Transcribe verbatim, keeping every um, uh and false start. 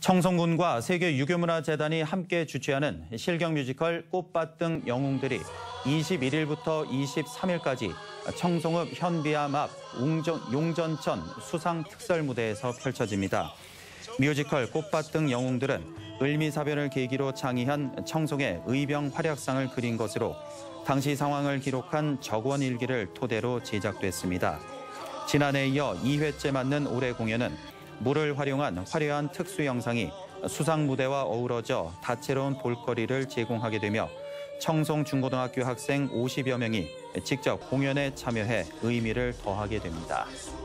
청송군과 세계유교문화재단이 함께 주최하는 실경 뮤지컬 꽃밭 등 영웅들이 이십일 일부터 이십삼 일까지 청송읍 현비암 앞 용전천 수상 특설 무대에서 펼쳐집니다. 뮤지컬 꽃밭 등 영웅들은 을미사변을 계기로 창의한 청송의 의병 활약상을 그린 것으로 당시 상황을 기록한 적원일기를 토대로 제작됐습니다. 지난해에 이어 이 회째 맞는 올해 공연은 물을 활용한 화려한 특수 영상이 수상 무대와 어우러져 다채로운 볼거리를 제공하게 되며 청송 중고등학교 학생 오십여 명이 직접 공연에 참여해 의미를 더하게 됩니다.